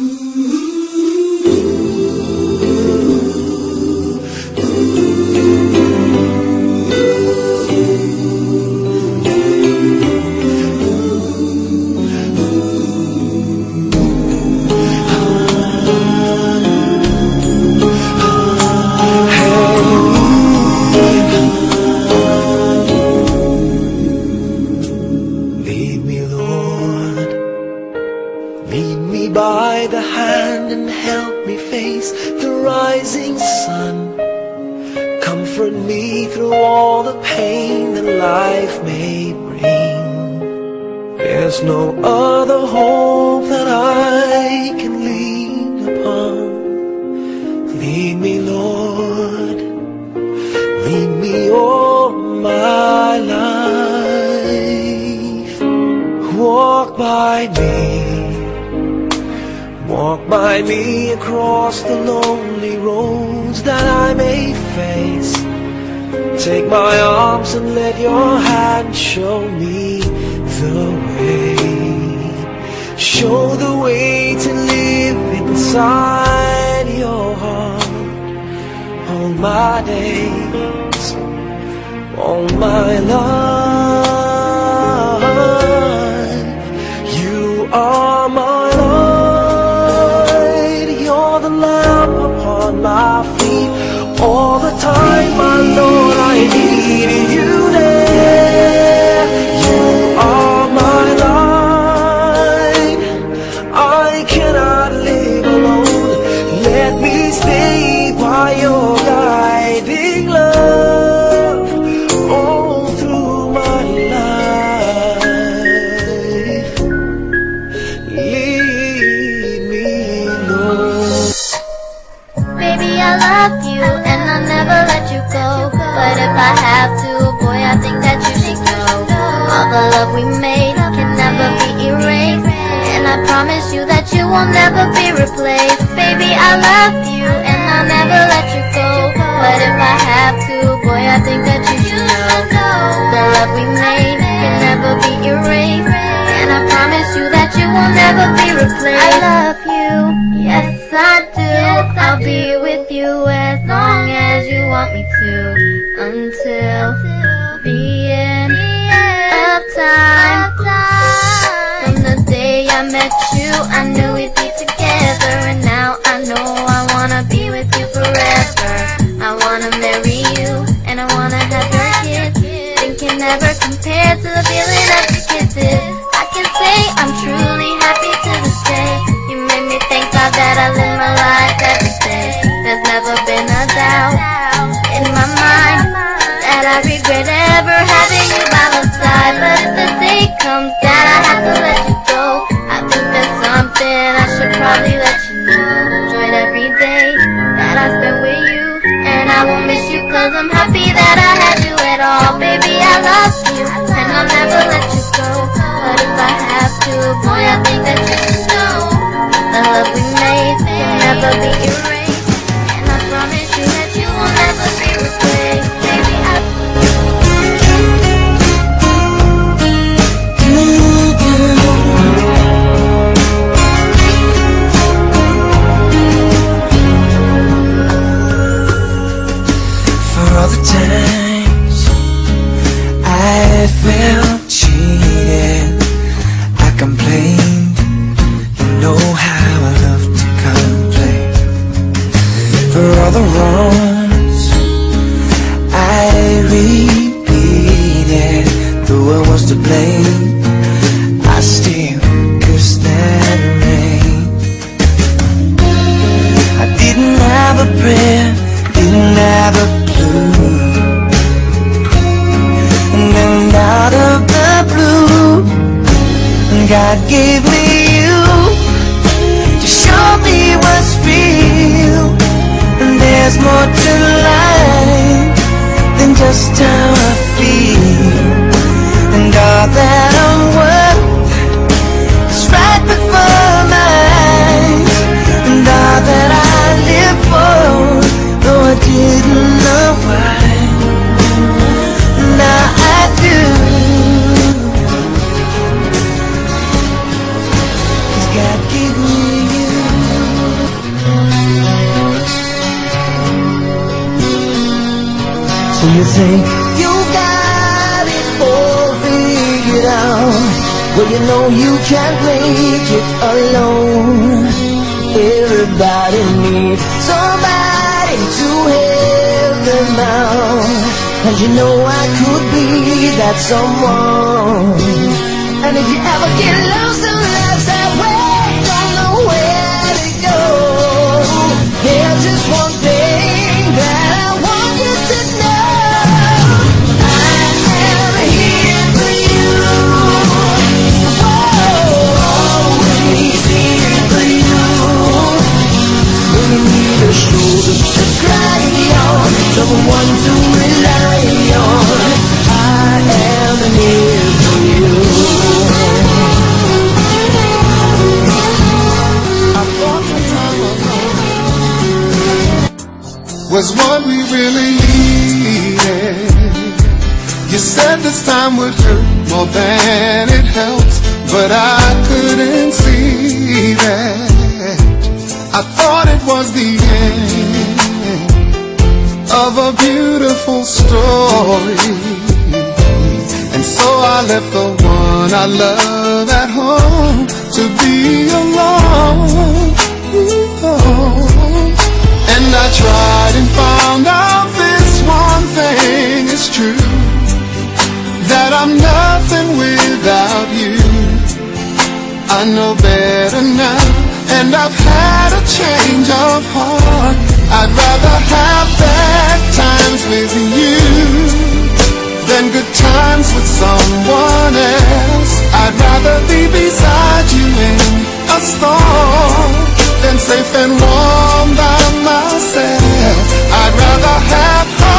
By the hand and help me face the rising sun. Comfort me through all the pain that life may bring. There's no other hope that I can lean upon. Lead me, Lord, lead me all my life. Walk by me, walk by me across the lonely roads that I may face. Take my arms and let your hand show me the way. Show the way to live inside your heart. All my days, all my life, you are my lamp upon my feet. All the time, my Lord, I need you there. You are my light. I cannot live alone. Let me stay by your guiding love all through my life. Lead me, Lord. Baby, I love you and I'll never let you go. But if I have to, boy, I think that you should know. All the love we made can never be erased, and I promise you that you will never be replaced. Baby, I love you and I'll never let you go. But if I have to, boy, I think that you should know. The love we made can never be erased, and I promise you that you will never be replaced. I love you, yes I do. I'll be with you as long as you want me to, until the end of time. From the day I met you, I knew we'd be together, and now I know I wanna be with you forever. I wanna marry you, and I wanna have your kids. It can never compare to the feeling of your kisses. I can say I'm truly happy to this day. You made me thank God that I live my life every day. There's never been a doubt in my mind that I regret ever having you by my side. But if the day comes that I have to let you go, I think there's something I should probably let you know. Enjoyed every day that I spent with you, and I won't miss you cause I'm happy that I had you at all. Baby, I love you and I'll never let you go. But if I have to, boy, I think that you should know. The love we made can never be erased, and I promise you that you will never be replaced. Baby, For all the times I felt cheated, I complained. You know how I love to complain. For all the wrongs I repeated, though I was to blame, I still cursed that rain. I didn't have a prayer, didn't have a clue, and then out of So you think you got it all figured out. Well, you know you can't make it alone. Everybody needs somebody to help them out. And you know I could be that someone. And if you ever get lost in love's that way, don't know where to go, there's just one thing that I want you to know. I am here for you. Whoa, always here for you. When you need a shoulder to cry on, someone to rely on, I am here for you. I thought some time ago was what we really needed. You said this time would hurt more than it helped, but I couldn't see that. I thought it was the end of a beautiful story, and so I left the one I love at home to be alone. And I tried and found out this one thing is true, that I'm nothing without you. I know better now, and I've had a change of heart. I'd rather have bad times with you than good times with someone else. I'd rather be beside you in a storm than safe and warm by myself. I'd rather have